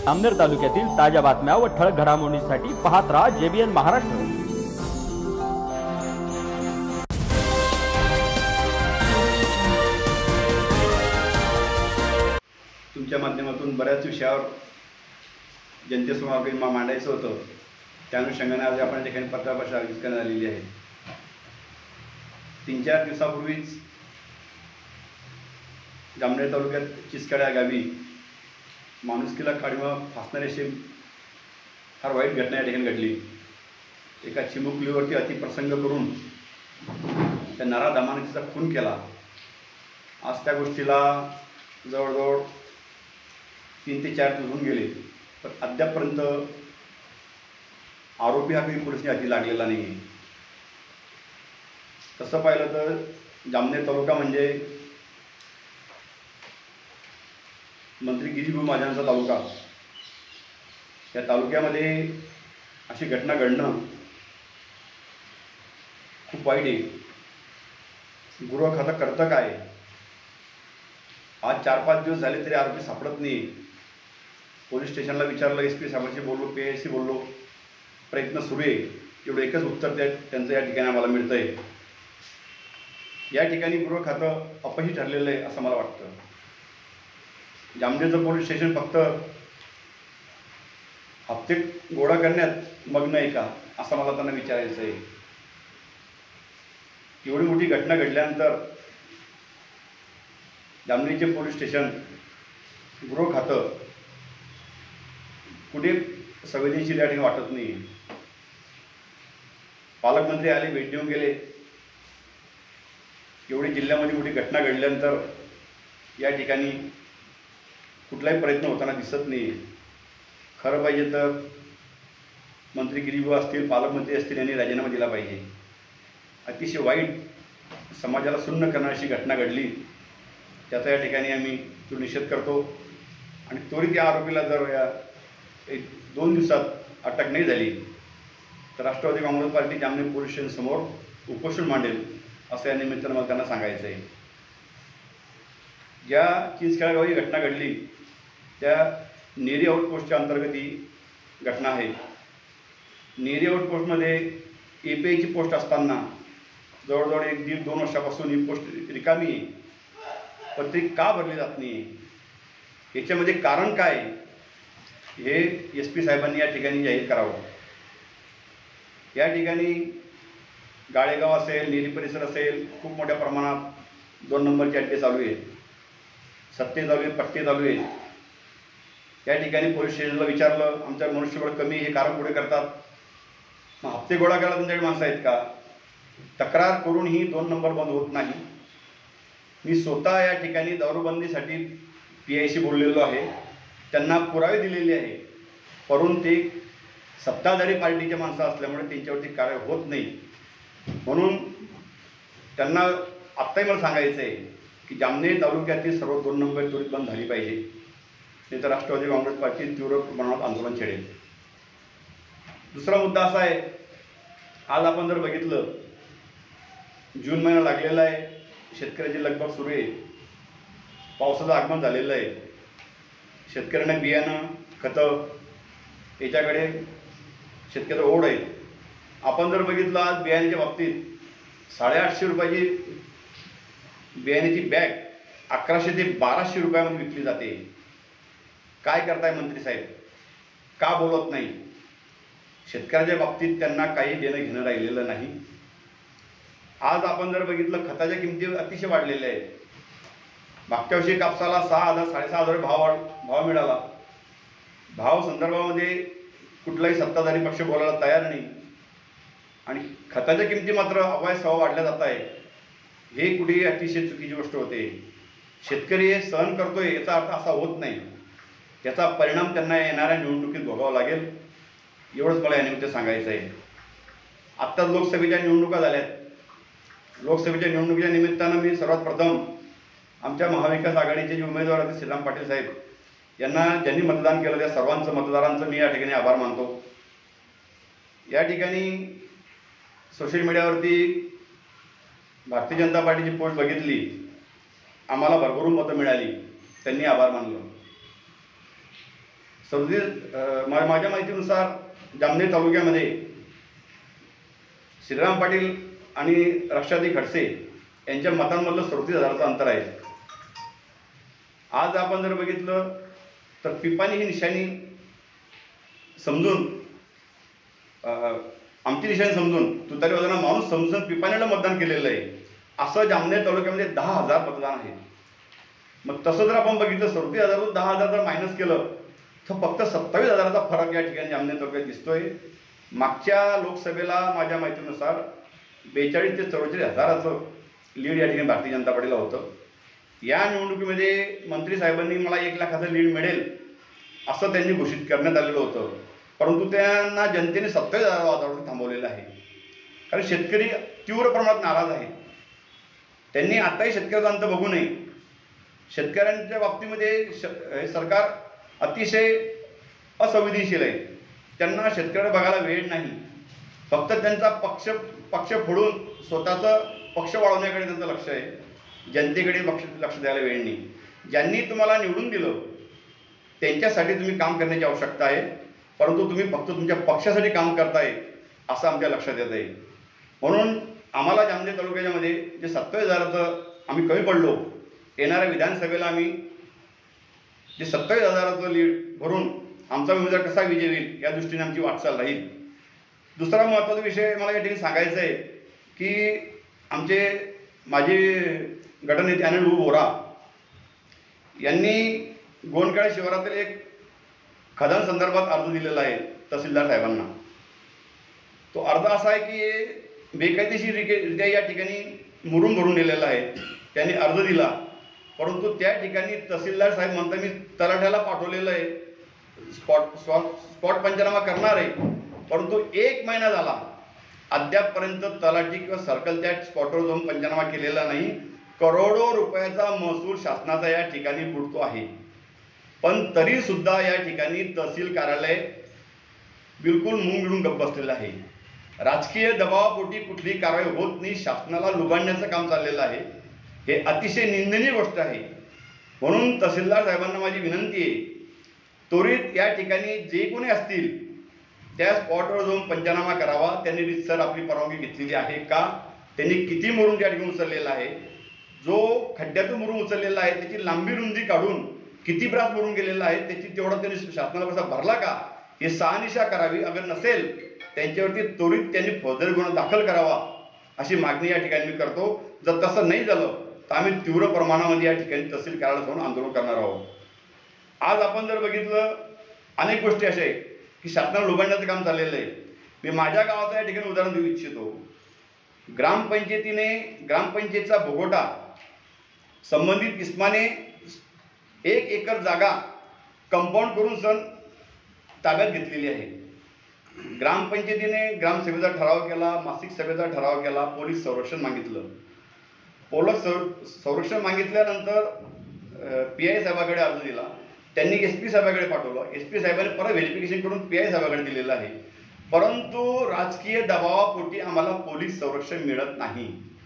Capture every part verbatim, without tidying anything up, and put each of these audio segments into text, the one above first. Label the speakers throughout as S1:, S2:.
S1: अमनेर तालुक्यातील ताज्या बातम्या व ठळक घडामोडींसाठी पाहत राहा जेबीएन महाराष्ट्र।
S2: तुमच्या माध्यमातून बऱ्याच विषयावर जनतेसमोर मांडायचं होतं, त्या अनुषंगाने आज आपण ठिकाणी पत्रपरिषद आयोजित करण्यात आलेली आहे। तीन चार दिवसापूर्वीच जामनेर तालुक्यात चिसकाड या गावी माणुसकीला काळीमा फासणारी अशी फार वाईट घटना या ठिकाणी घडली। एका चिमुकलीवरती अतिप्रसंग करून त्या नराधमाने तिचा खून केला। आज त्या गोष्टीला जवळजवळ तीन ते चार दिवस होऊन गेले, पण अद्यापपर्यंत आरोपी हा काही पोलिसांच्या हाती लागलेला नाही आहे। तसं पाहिलं तर जामनेर तालुका म्हणजे मंत्री गिरीभाऊ महाजनांचा तालुका। या तालुक्यामध्ये अशी घटना घडणं खूप वाईट आहे। गृह खातं करतं काय? आज चार पाच दिवस झाले तरी आरोपी सापडत नाही। पोलीस स्टेशनला विचारलं, एस पी साहेबांशी बोललो, पी आय सी बोललो, प्रयत्न सुरू आहे। एवढं एकच उत्तर त्या त्यांचं या ठिकाणी आम्हाला मिळतं आहे, या ठिकाणी गृह खातं अपयशी ठरलेलं आहे असं मला वाटतं। जामनेरचं पोलीस स्टेशन फक्त हप्ते गोळा करण्यात मग्न आहे का असं मला त्यांना विचारायचं आहे। एवढी मोठी घटना घडल्यानंतर जामनेरचे पोलीस स्टेशन गृह खातं कुठे संवेदनशील या ठिकाणी वाटत नाही। पालकमंत्री आले, भेट देऊन गेले। एवढी जिल्ह्यामध्ये मोठी घटना घडल्यानंतर या ठिकाणी कुठलाही प्रयत्न होताना दिसत नाही। खरं पाहिजे तर मंत्री गिरीभाऊ असतील, पालकमंत्री असतील, यांनी राजीनामा दिला पाहिजे। अतिशय वाईट, समाजाला सुन्न करणारी अशी घटना घडली, त्याचा या ठिकाणी आम्ही तो निषेध करतो। आणि त्वरित या आरोपीला जर या एक दोन दिवसात अटक नाही झाली तर राष्ट्रवादी काँग्रेस पार्टी जामनेर पोलीस स्टेशनसमोर उपोषण मांडेल असं या निमित्तानं मला त्यांना सांगायचं आहे। ज्या चिंचखेडा गावी घटना घडली त्या नेरी आउटपोस्टच्या अंतर्गत ही घटना आहे। नेरी आउटपोस्टमध्ये ए पी आयची पोस्ट असताना जवळजवळ एक दीड दोन वर्षापासून ही पोस्ट रिकामी आहे, पण ती का भरली जात नाही, याच्यामध्ये कारण काय हे एस पी साहेबांनी या ठिकाणी जाहीर करावं। या ठिकाणी गाळेगाव असेल, नेरी परिसर असेल, खूप मोठ्या प्रमाणात दोन नंबरचे अड्डे चालू आहेत, सत्ते चालू आहेत, पट्टे चालू आहेत। या ठिकाणी पोलीस स्टेशनला विचारलं, आमच्या मनुष्यबळ कमी, हे कारण पुढे करतात, मग हप्ते गोळा करायला तुमच्याकडे माणसं आहेत का? तक्रार करूनही दोन नंबर बंद होत नाही। मी स्वतः या ठिकाणी दारूबंदीसाठी पी आय सी बोललेलो आहे, त्यांना पुरावे दिलेले आहे, परंतु ते सत्ताधारी पार्टीचे माणसं असल्यामुळे त्यांच्यावरती कारवाई होत नाही। म्हणून त्यांना आत्ताही मला सांगायचं आहे की जामनेर तालुक्यातील सर्व दोन नंबर त्वरित बंद झाली पाहिजे, नाही तर राष्ट्रवादी काँग्रेस पार्टी तीव्र प्रमाणात आंदोलन छेडेल। दुसरा मुद्दा असा आहे, आज आपण जर बघितलं जून महिना लागलेला आहे, शेतकऱ्याची लगबग सुरू आहे, पावसाचं आगमन झालेलं आहे, शेतकऱ्यांना बियाणं खतं याच्याकडे शेतकऱ्याचा ओढ आहे। आपण जर बघितलं आज बियाण्याच्या बाबतीत साडेआठशे रुपयाची बियाण्याची बॅग अकराशे ते बाराशे रुपयामध्ये विकली जाते। काय करताय मंत्री साहेब? का बोलत नाही? शेतकऱ्याच्या बाबतीत त्यांना काही देणं घेणं राहिलेलं नाही। आज आपण जर बघितलं खताच्या किमती अतिशय वाढलेल्या आहेत। मागच्या वर्षी कापसाला सहा हजार साडेसहा हजार भाव भाव मिळाला। भाव संदर्भामध्ये कुठलाही सत्ताधारी पक्ष बोलायला तयार नाही, आणि खताच्या किमती मात्र अवायसवा वाढल्या जात आहे। हे कुठेही अतिशय चुकीची गोष्ट होते। शेतकरी हे सहन करतोय याचा अर्थ असा होत नाही, त्याचा परिणाम त्यांना येणाऱ्या निवडणुकीत भोगावा लागेल, एवढंच मला यानिमित्त सांगायचं आहे। आत्ताच लोकसभेच्या निवडणुका झाल्यात। लोकसभेच्या निवडणुकीच्या निमित्तानं मी सर्वात प्रथम आमच्या महाविकास आघाडीचे जे उमेदवार होते श्रीराम पाटील साहेब यांना ज्यांनी मतदान केलं त्या सर्वांचं मतदारांचं मी या ठिकाणी आभार मानतो। या ठिकाणी सोशल मीडियावरती भारतीय जनता पार्टीची पोस्ट बघितली, आम्हाला भरभरून मतं मिळाली, त्यांनी आभार मानलं। सदतीस मा माझ्या माहितीनुसार जामनेर तालुक्यामध्ये श्रीराम पाटील आणि रक्षाताई खडसे यांच्या मतांमधलं सदतीस हजाराचं अंतर आहे. आज आपण जर बघितलं तर पिपाणी ही निशाणी समजून आमची निशाणी समजून तुतारी वाजवणारा माणूस समजून पिपाणीला मतदान केलेलं आहे. असं जामनेर तालुक्यामध्ये दहा हजार मतदान आहे. मग तसं जर आपण बघितलं सदतीस हजारातून दहा हजार जर मायनस केलं तर फक्त सत्तावीस हजाराचा फरक या ठिकाणी जामनेर तालुक्यात दिसतोय. मागच्या लोकसभेला माझ्या माहितीनुसार बेचाळीस ते चौवेचाळीस हजाराचं लीड या ठिकाणी भारतीय जनता पार्टीला होतं. या निवडणुकीमध्ये मंत्री साहेबांनी मला एक लाखाचं लीड मिळेल असं त्यांनी घोषित करण्यात आलेलं होतं. परंतु त्यांना जनतेने सत्तावीस हजार वातावरण थांबवलेलं आहे. कारण शेतकरी तीव्र प्रमाणात नाराज आहेत. त्यांनी आताही शेतकऱ्याचा अंत बघू नये. शेतकऱ्यांच्या बाबतीमध्ये श सरकार अतिशय असंवेदनशील आहे. त्यांना शेतकऱ्याला बघायला वेळ नाही. फक्त त्यांचा पक्ष पक्ष फोडून स्वतःचं पक्ष वाढवण्याकडे त्यांचं लक्ष आहे. जनतेकडे लक्ष लक्ष द्यायला वेळ नाही. ज्यांनी तुम्हाला निवडून दिलं त्यांच्यासाठी तुम्ही काम करण्याची आवश्यकता आहे. परंतु तुम्ही फक्त तुमच्या पक्षासाठी काम करताय असं आमच्या लक्षात येत आहे. म्हणून आम्हाला जामनेर तालुक्यामध्ये जे सत्तावीस हजाराचं आम्ही कमी पडलो, येणाऱ्या विधानसभेला आम्ही जे सत्तावीस हजाराचं लीड भरून आमचा उमेदवार कसा विजय होईल या दृष्टीने आमची वाटचाल राहील. दुसरा महत्त्वाचा विषय मला या ठिकाणी सांगायचा आहे की आमचे माजी गटनेते अनिल बोरा यांनी गोंडकाळे शिवारातील एक खदान संदर्भात अर्ज दिलेला आहे तहसीलदार साहेबांना. तो अर्ज असा आहे की बेकायदेशीररित्या या ठिकाणी मुरुम भरून दिलेला आहे. त्यांनी अर्ज दिला, परंतु त्या ठिकाणी तहसीलदार साहेब म्हणता मी तलाठ्याला पाठवलेलं आहे, स्पॉट स्पॉट पंचनामा करणार आहे. परंतु एक महिना झाला अद्यापपर्यंत तलाठी किंवा सर्कल त्या स्पॉटवर जाऊन पंचनामा केलेला नाही. करोडो रुपयाचा महसूल शासनाचा या ठिकाणी बुडतो आहे. पण तरी सुद्धा या ठिकाणी तहसील कार्यालय बिलकुल मुंग गिळून गप्प बसलेलं आहे. राजकीय दबावापोटी कुठलीही कारवाई होत नाही. शासनाला लुबाडण्याचं काम चाललेलं आहे. हे अतिशय निंदनीय गोष्ट आहे. म्हणून तहसीलदार साहेबांना माझी विनंती आहे, त्वरित या ठिकाणी जे कोणी असतील त्या स्पॉटवर जाऊन पंचनामा करावा. त्यांनी रितसर आपली परवानगी घेतलेली आहे का, त्यांनी किती मुरुम त्या ठिकाणी उचललेला आहे, जो खड्ड्यातून मुरुम उचललेला आहे त्याची लांबी रुंदी काढून किती ब्रास मुरुम गेलेला आहे त्याची तेवढा त्यांनी शासनाला कसा भरला का हे शहानिशा करावी. अगर नसेल त्यांच्यावरती त्वरित त्यांनी फौजदारी गुन्हा दाखल करावा अशी मागणी या ठिकाणी मी करतो. जर तसं नाही झालं तर आम्ही तीव्र प्रमाणामध्ये या ठिकाणी तहसील कार्यालयात जाऊन आंदोलन करणार आहोत. आज आपण जर बघितलं अनेक गोष्टी अशा आहेत की शासनाला लुबाडण्याचं काम चाललेलं आहे. मी माझ्या गावाचं या ठिकाणी उदाहरण देऊ इच्छितो. ग्रामपंचायतीने ग्रामपंचायतचा भोगोटा संबंधित इस्माने एक एकर जागा कंपाऊंड करून सण ताब्यात घेतलेली आहे. ग्रामपंचायतीने ग्रामसभेचा ठराव केला, मासिक सभेचा ठराव केला, पोलीस संरक्षण मागितलं. पोलीस संरक्षण मागितल्यानंतर पी आय साहेबाकडे अर्ज दिला. त्यांनी एस पी साहेबाकडे पाठवलं. एस पी साहेबांनी परत व्हेरिफिकेशन करून पी आय साहेबाकडे दिलेलं आहे. परंतु राजकीय दबावापोटी आम्हाला पोलीस संरक्षण मिळत नाही.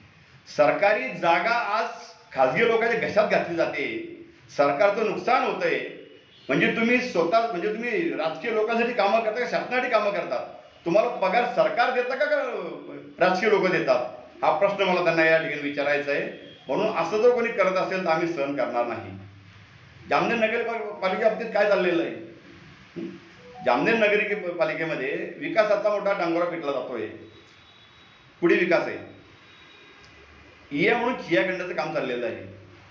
S2: सरकारी जागा आज खाजगी लोकांच्या घशात घातली जाते. सरकारचं नुकसान होतंय. म्हणजे तुम्ही स्वतः म्हणजे तुम्ही राजकीय लोकांसाठी कामं करता का शासनासाठी कामं करतात? तुम्हाला पगार सरकार देतं का राजकीय लोक देतात? हा प्रश्न मला त्यांना या ठिकाणी विचारायचा आहे. म्हणून असं जर कोणी करत असेल तर आम्ही सहन करणार नाही. जामनेर नगरपालिके बाबतीत काय चाललेलं आहे? जामनेर नगरी पालिकेमध्ये विकासाचा मोठा डांगोरा पिटला जातोय. पुढे विकास आहे या म्हणून खिया खंडाचं काम चाललेलं आहे.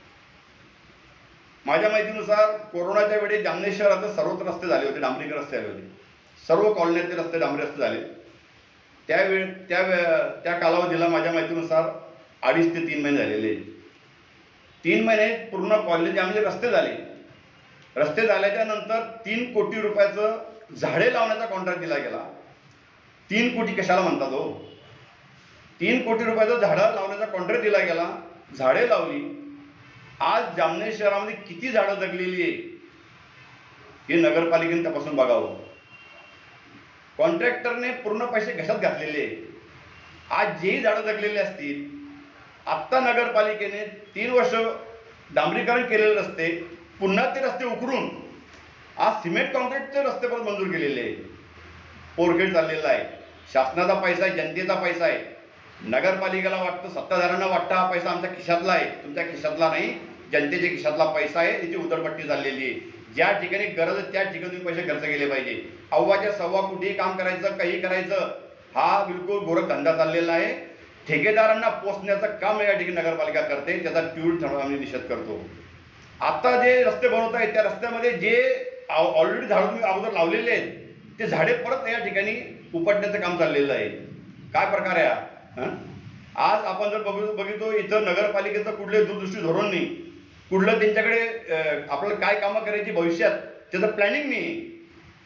S2: माझ्या माहितीनुसार कोरोनाच्या वेळी जामनेर शहरात सर्वत्र रस्ते झाले होते, डांबरीकर रस्ते झाले होते. सर्व कॉलनीतले रस्ते डांबरी रस्ते झाले. त्यावेळ त्या त्या कालावधीला माझ्या माहितीनुसार अडीच ते तीन महिने झालेले. तीन महिने पूर्ण कॉलनी जामनेर रस्ते झाले. रस्ते झाल्याच्या नंतर तीन कोटी रुपयाचं झाडे लावण्याचा कॉन्ट्रॅक्ट दिला गेला. तीन कोटी कशाला म्हणतात हो? तीन कोटी रुपयाचं झाडं लावण्याचा कॉन्ट्रॅक्ट दिला गेला. झाडे लावली. आज जामनेर शहरामध्ये किती झाडं जगलेली आहे हे नगरपालिकेने तपासून बघावं. कॉन्ट्रॅक्टरने पूर्ण पैसे घशात घातलेले. आज जेही झाडं जगलेले असतील, आत्ता नगरपालिकेने तीन वर्ष डांबरीकरण केलेले रस्ते पुन्हा ते रस्ते उकरून आज सिमेंट कॉन्क्रीटचे रस्ते पण मंजूर केलेले आहे, पोरखेड चाललेला आहे, शासनाचा पैसा आहे, जनतेचा पैसा आहे. नगरपालिकेला वाटतं, सत्ताधाऱ्यांना वाटतं हा पैसा आमच्या खिशातला आहे, तुमच्या खिशातला नाही, जनतेच्या खिशातला पैसा आहे. याची उधळपट्टी चाललेली आहे. ज्या ठिकाणी गरज आहे त्या ठिकाणी तुम्ही पैसे खर्च केले पाहिजे. अव्वाच्या सव्वा कुठेही काम करायचं, काही करायचं, हा बिलकुल गोरख धंदा चाललेला आहे. ठेकेदारांना पोचण्याचं काम या ठिकाणी नगरपालिका करते, त्याचा तीव्र आम्ही निषेध करतो. आता जे रस्ते बनवत आहेत त्या रस्त्यामध्ये जे ऑलरेडी झाडं तुम्ही अगोदर लावलेले आहेत ते झाडे परत या ठिकाणी उपटण्याचं काम चाललेलं आहे. काय प्रकार आहे हा? आज आपण जर बघ बघितो इथं नगरपालिकेचं कुठले दूरदृष्टी धोरण नाही, कुठलं त्यांच्याकडे आपल्याला काय कामं करायची भविष्यात त्याचं प्लॅनिंग नाही.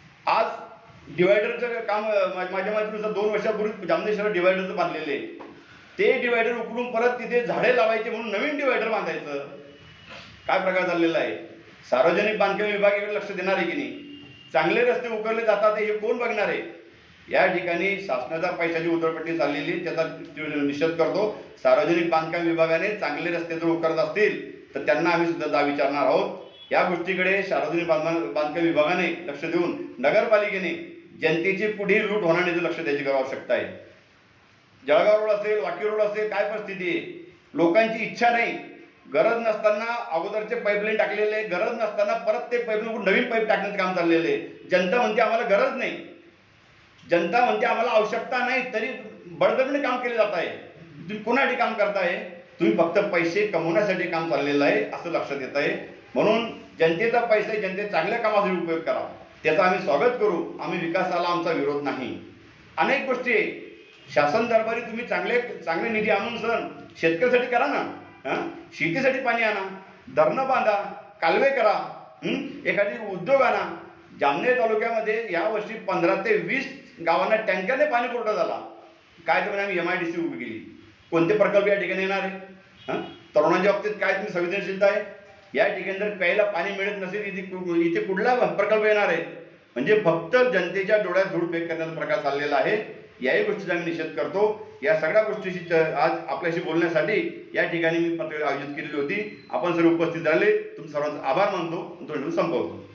S2: आज डिवायडरचं काम माझ्या माहितीनुसार दोन वर्षापूर्वी जामनेर शहरात डिवायडरचं बांधलेलं आहे. ते डिवायडर उकळून परत तिथे झाडे लावायचे म्हणून नवीन डिवायडर बांधायचं. काय प्रकार चाललेला आहे? सार्वजनिक बांधकाम विभागाकडे लक्ष देणार आहे की नाही? चांगले रस्ते उकरले जातात हे कोण बघणार आहे? या ठिकाणी शासनाच्या पैशाची उधळपट्टी चाललेली, त्याचा निषेध करतो. सार्वजनिक बांधकाम विभागाने चांगले रस्ते जर उकरत असतील तर त्यांना आम्ही सुद्धा जा विचारणार आहोत. या गोष्टीकडे सार्वजनिक बांधकाम विभागाने लक्ष देऊन नगरपालिकेने जनतेची पुढील लूट होण्याचे लक्ष द्यायची आवश्यकता आहे. जळगाव रोड असेल, वाकी रोड असेल, काय परिस्थिती आहे? लोकांची इच्छा नाही, गरज नसताना अगोदरचे पाईपलाईन टाकलेले, गरज नसताना परत ते पाईपलाईन नवीन पाईप टाकण्याचं काम चाललेलं आहे. जनता म्हणते आम्हाला गरज नाही, जनता म्हणते आम्हाला आवश्यकता नाही, तरी बळजबरीने काम केले जात आहे. तुम्ही कोणासाठी काम करताय? तुम्ही फक्त पैसे कमवण्यासाठी काम चाललेलं आहे असं लक्षात येत आहे. म्हणून जनतेचा पैसा जनते चांगल्या कामासाठी उपयोग करा, त्याचं आम्ही स्वागत करू. आम्ही विकासाला आमचा विरोध नाही. अनेक गोष्टी शासन दरबारी तुम्ही चांगले चांगले निधी आणून सण शेतकऱ्यासाठी करा ना. हां, शेतीसाठी पाणी आणा, धरणं बांधा, कालवे करा, एखादी उद्योग आणा. जामनेर तालुक्यामध्ये यावर्षी पंधरा ते वीस गावांना टँकरने पाणी पुरवठा झाला. काय तर आम्ही एम आय डी सी उभी केली. कोणते प्रकल्प या ठिकाणी येणार आहे? हां, तरुणांच्या बाबतीत काय तुम्ही संवेदनशीलता आहे? या ठिकाणी जर प्यायला पाणी मिळत नसेल इथे इथे कुठला प्रकल्प येणार आहे? म्हणजे फक्त जनतेच्या डोळ्यात धूळ फेक करण्याचा प्रकार चाललेला आहे. याही गोष्टीचा मी निषेध करतो. या सगळ्या गोष्टीशी आज आपल्याशी बोलण्यासाठी या ठिकाणी मी पत्रकार आयोजित केलेली होती. आपण सर्व उपस्थित झाले, तुमचे सर्वांचा आभार मानतो. संपवतो.